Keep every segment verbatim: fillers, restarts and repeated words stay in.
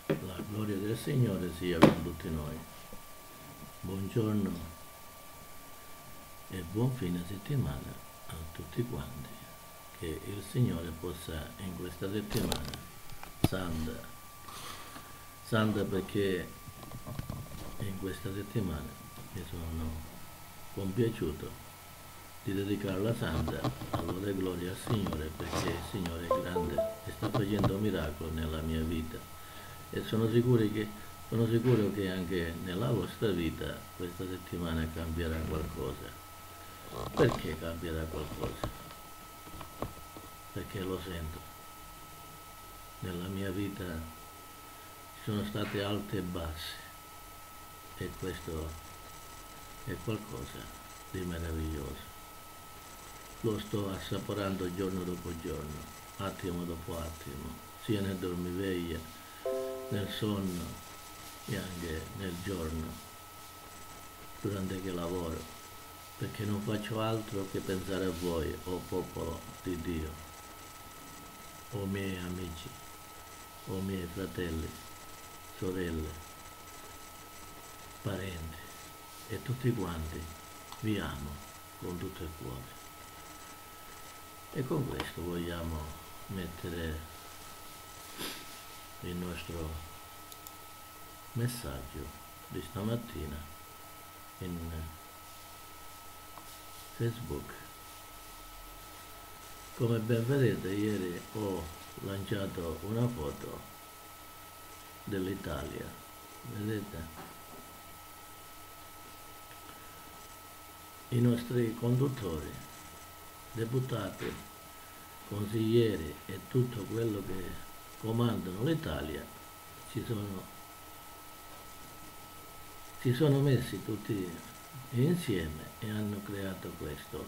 La gloria del Signore sia con tutti noi. Buongiorno e buon fine settimana a tutti quanti. Che il Signore possa in questa settimana santa, santa perché in questa settimana mi sono compiaciuto di dedicare la santa a lode e gloria al Signore, perché il Signore è grande e sta facendo miracoli nella mia vita e sono sicuro che, sono sicuro che anche nella vostra vita questa settimana cambierà qualcosa. Perché cambierà qualcosa? Perché lo sento. Nella mia vita ci sono state alte e basse e questo è qualcosa di meraviglioso. Lo sto assaporando giorno dopo giorno, attimo dopo attimo, sia nel dormiveglia, nel sonno e anche nel giorno, durante che lavoro, perché non faccio altro che pensare a voi, o oh popolo di Dio, o oh miei amici, o oh miei fratelli, sorelle, parenti e tutti quanti, vi amo con tutto il cuore. E con questo vogliamo mettere il nostro messaggio di stamattina in Facebook. Come ben vedete, ieri ho lanciato una foto dell'Italia, vedete? I nostri conduttori, deputati, consiglieri e tutto quello che comandano l'Italia si sono, si sono messi tutti insieme e hanno creato questo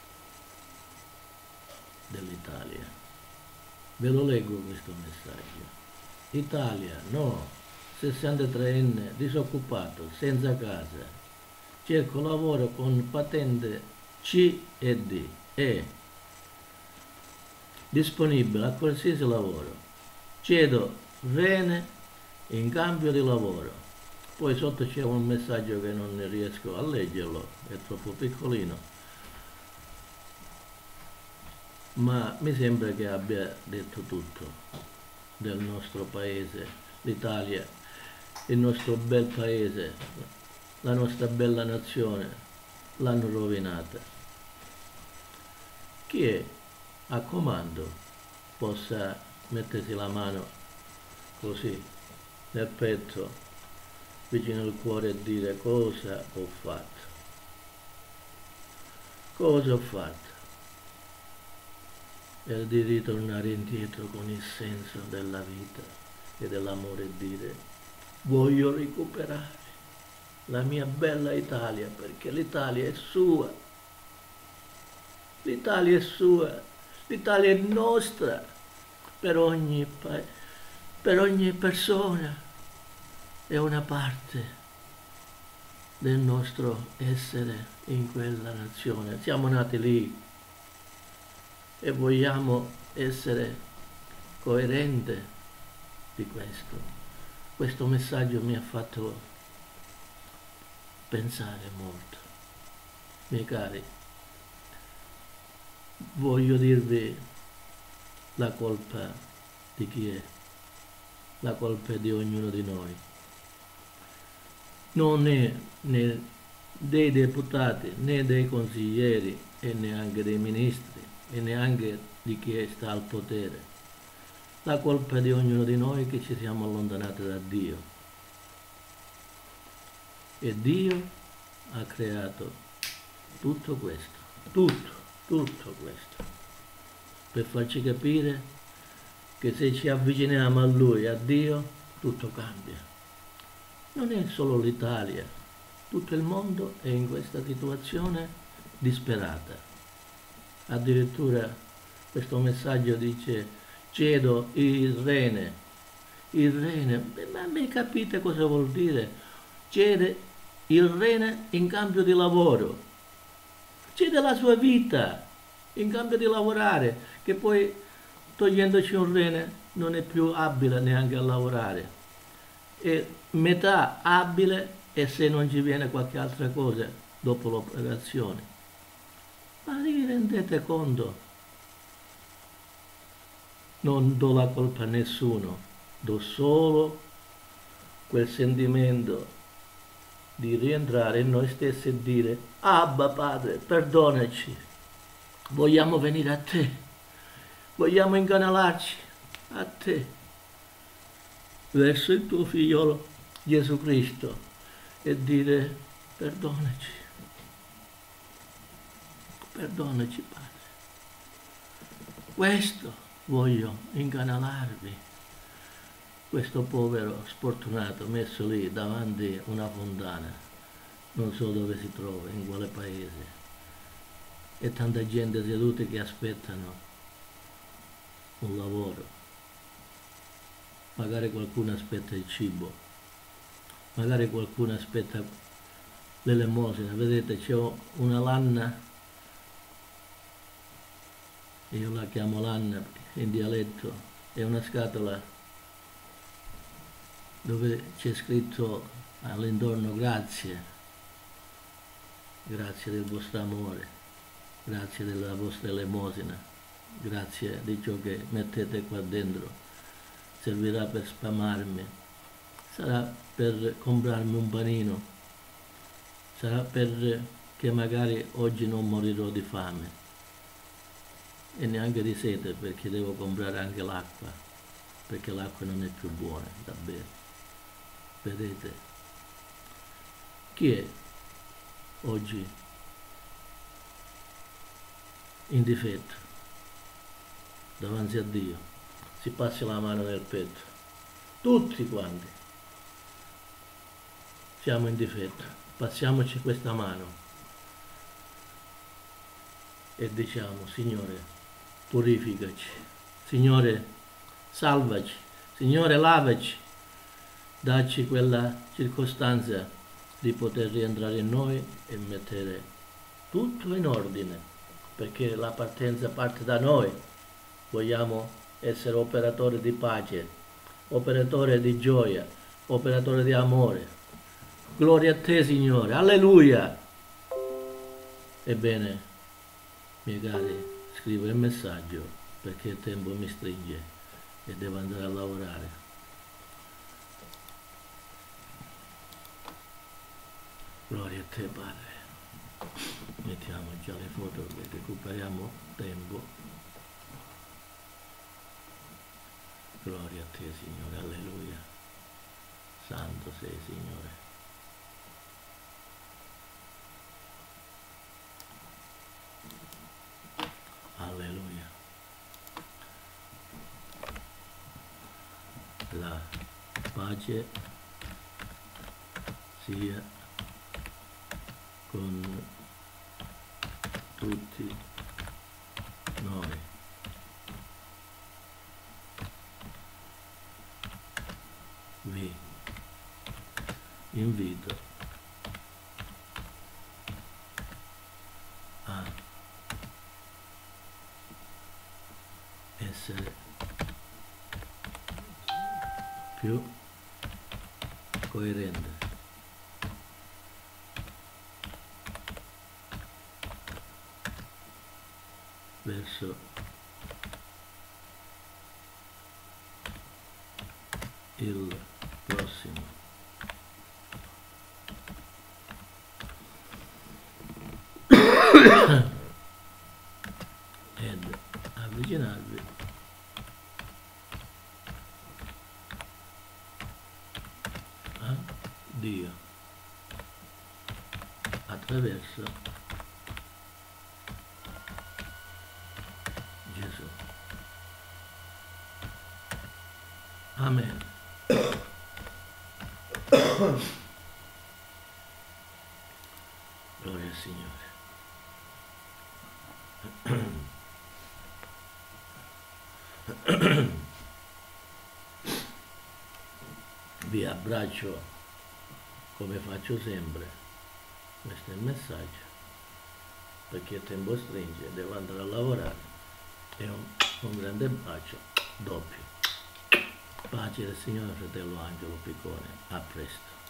dell'Italia. Ve lo leggo questo messaggio. Italia, no, sessantatre enne, disoccupato, senza casa, cerco lavoro con patente C e D e disponibile a qualsiasi lavoro. Chiedo rene in cambio di lavoro. Poi sotto c'è un messaggio che non riesco a leggerlo, è troppo piccolino, ma mi sembra che abbia detto tutto del nostro paese, l'Italia, il nostro bel paese, la nostra bella nazione, l'hanno rovinata. Chi è a comando possa mettersi la mano così nel petto, vicino al cuore e dire cosa ho fatto. Cosa ho fatto? E di ritornare indietro con il senso della vita e dell'amore e dire voglio recuperare la mia bella Italia, perché l'Italia è sua. L'Italia è sua, l'Italia è nostra, per ogni, per ogni persona è una parte del nostro essere in quella nazione. Siamo nati lì e vogliamo essere coerenti di questo. Questo messaggio mi ha fatto pensare molto. Miei cari, voglio dirvi la colpa di chi è. La colpa è di ognuno di noi. Non è né dei deputati, né dei consiglieri e neanche dei ministri e neanche di chi sta al potere. La colpa è di ognuno di noi che ci siamo allontanati da Dio. E Dio ha creato tutto questo, tutto, tutto questo, per farci capire che se ci avviciniamo a Lui, a Dio, tutto cambia. Non è solo l'Italia, tutto il mondo è in questa situazione disperata. Addirittura questo messaggio dice cedo il rene. Il rene, ma mi capite cosa vuol dire? Cede il rene in cambio di lavoro. Cede la sua vita in cambio di lavorare, che poi togliendoci un rene non è più abile neanche a lavorare. è metà abile, e se non ci viene qualche altra cosa dopo l'operazione. Ma vi rendete conto? Non do la colpa a nessuno, do solo quel sentimento di rientrare in noi stessi e dire: Abba Padre, perdonaci, vogliamo venire a te, vogliamo incanalarci a te, verso il tuo figliolo Gesù Cristo, e dire: perdonaci, perdonaci Padre. Questo voglio incanalarvi, questo povero sfortunato messo lì davanti a una fontana, non so dove si trova, in quale paese, e tanta gente seduta che aspettano un lavoro, magari qualcuno aspetta il cibo, magari qualcuno aspetta l'elemosina. Vedete, c'è una lanna, io la chiamo lanna in dialetto, è una scatola dove c'è scritto all'intorno: grazie, grazie del vostro amore, grazie della vostra elemosina, grazie di ciò che mettete qua dentro, servirà per sfamarmi, sarà per comprarmi un panino, sarà per che magari oggi non morirò di fame e neanche di sete, perché devo comprare anche l'acqua, perché l'acqua non è più buona da bere. Vedete, chi è oggi in difetto davanti a Dio? Si passi la mano nel petto, tutti quanti siamo in difetto, passiamoci questa mano e diciamo: Signore, purificaci, Signore, salvaci, Signore, lavaci, dacci quella circostanza di poter rientrare in noi e mettere tutto in ordine, perché la partenza parte da noi. Vogliamo essere operatori di pace, operatori di gioia, operatori di amore. Gloria a te, Signore, alleluia. Ebbene, miei cari, scrivo il messaggio perché il tempo mi stringe e devo andare a lavorare. Gloria a te, Padre. Mettiamo già le foto e recuperiamo tempo. Gloria a te, Signore, alleluia. Santo sei, Signore. Alleluia. La pace sia con tutti noi. Vi invito a essere più coerente verso il prossimo. Ed avvicinarvi a Dio attraverso Gesù. Amen. Gloria al Signore. Vi abbraccio come faccio sempre. Questo è il messaggio, perché il tempo stringe, devo andare a lavorare, e un, un grande bacio doppio pace del Signore, fratello Angelo Piccone. A presto.